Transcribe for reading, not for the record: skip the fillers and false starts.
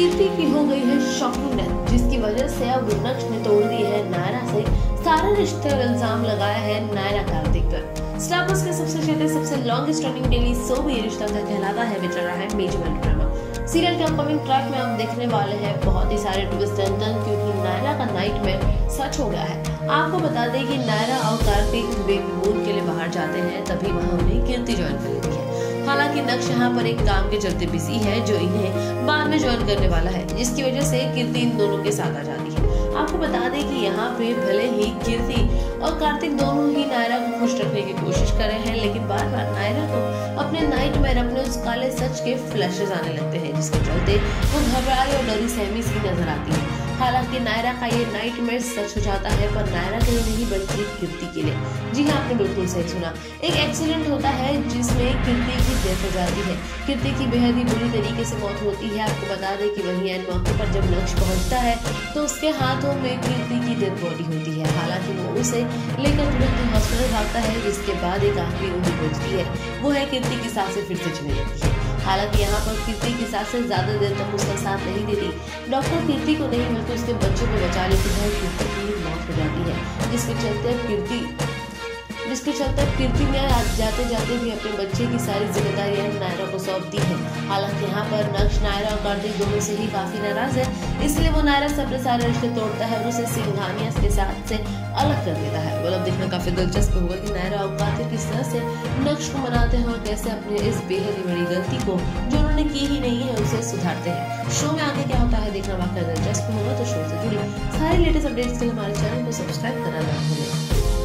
कीर्ति की हो गई है शॉकिंग डेथ, जिसकी वजह से अब नक्श ने तोड़ दी है नायरा से सारे रिश्ते और इल्जाम लगाया है नायरा कार्तिक पर। स्टार प्लस के सबसे छोटे सबसे लॉन्गेस्ट रनिंग डेली शो भी रिश्ता का कहलाता है बिच रहा है मेजर ड्रामा। सीरियल के अपकमिंग ट्रैक में हम देखने वाले हैं बहुत ही सारे ट्विस्ट एंड टर्न, क्योंकि नायरा का नाइटमेयर सच हो गया है। आपको बता दें कि नायरा और कार्तिक बेबी मून के लिए बाहर जाते हैं, तभी वहां उन्हें कीर्ति ज्वाइन कर लेती है। हालांकि नक्श यहाँ पर एक काम के चलते बिजी है जो इन्हें बाद में ज्वाइन करने वाला है, जिसकी वजह से कीर्ति इन दोनों के साथ आ जाती है। आपको बता दें कि यहाँ पे भले ही कीर्ति और कार्तिक दोनों ही नायरा को खुश रखने की कोशिश कर रहे हैं, लेकिन बार बार नायरा को अपने नाइटमेयर अपने उस काले सच के फ्लैशेस आने लगते हैं, जिसके चलते वो घबराई और डरी सहमी सी नजर आती है। हालांकि नायरा का ये नाइटमेयर सच हो जाता है, पर नायरा के लिए नहीं बल्कि कीर्ति के लिए। जी हाँ, आपने बिल्कुल सही सुना। एक एक्सीडेंट होता है जिसमें कीर्ति की डेथ हो जाती है। कीर्ति की बेहद ही बुरी तरीके से मौत होती है। आपको बता दें कि वहीं एंड मौके पर जब नक्श पहुंचता है तो उसके हाथों में कीर्ति की डेड बॉडी होती है। हालांकि वो उसे लेकर तुरंत हॉस्पिटल भागता है, जिसके बाद एक आखिरी उम्मीद बचती है, वो है कीर्ति की सांसें फिर से चलने लगती है। हालांकि यहाँ पर कीर्ति की सांसें ज्यादा देर तक उसका साथ नहीं देती। डॉक्टर कीर्ति को नहीं बल्कि उसके बच्चे को बचा लेती है। कीर्ति की मौत हो जाती है, जिसके चलते कीर्ति ने जाते जाते भी अपने बच्चे की सारी जिम्मेदारियां नायरा को सौंप दी है। हालांकि यहाँ पर नक्श नायरा और कार्तिक दोनों से ही काफी नाराज है, इसलिए वो नायरा से अपने सारे रिश्ते तोड़ता है और उसे सिंघानिया के साथ से अलग कर देता है। मतलब देखना काफी दिलचस्प होगा कि नायरा और कार्तिक किस तरह से नक्श को मनाते हैं और कैसे अपने इस बेहद ही बड़ी गलती को जो उन्होंने की ही नहीं है उसे सुधारते हैं। शो में आगे क्या होता है देखना वाकई दिलचस्प होगा, तो शो से जुड़ी सारी लेटेस्ट अपडेट्स के लिए हमारे चैनल को सब्सक्राइब करना ना भूलें।